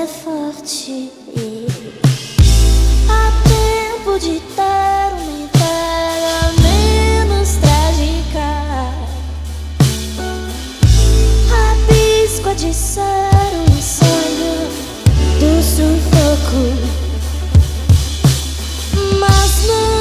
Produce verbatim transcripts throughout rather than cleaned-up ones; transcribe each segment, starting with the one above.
é forte. Há tempo de ter uma entrega menos trágica. Rabisco de ser um sonho do sufoco. Mas não.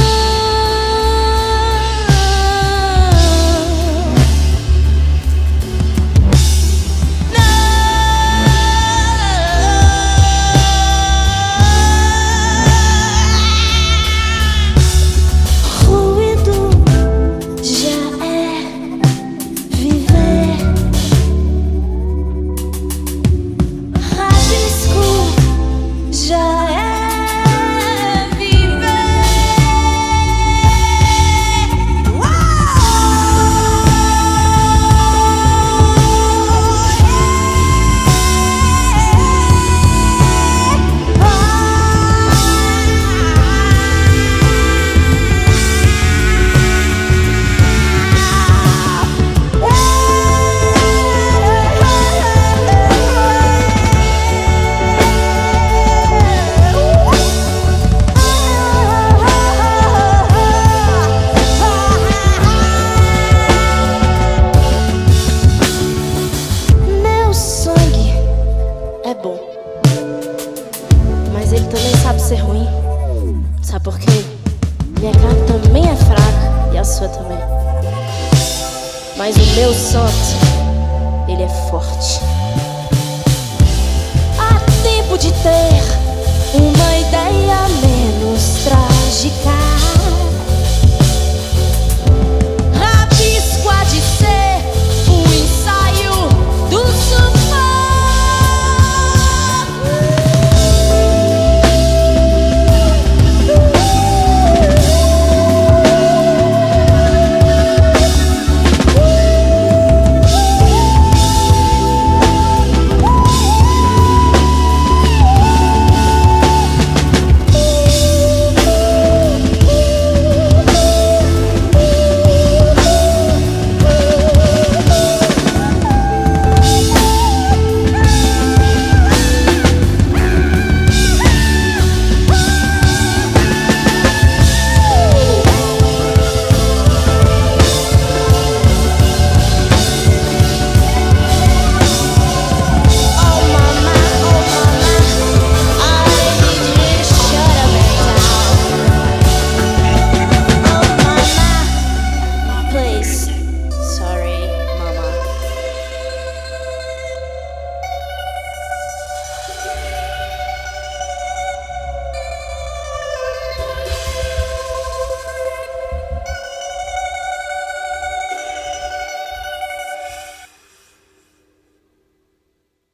É bom, mas ele também sabe ser ruim. Sabe por quê? Minha carne também é fraca e a sua também. Mas o meu santo, ele é forte. Há tempo de ter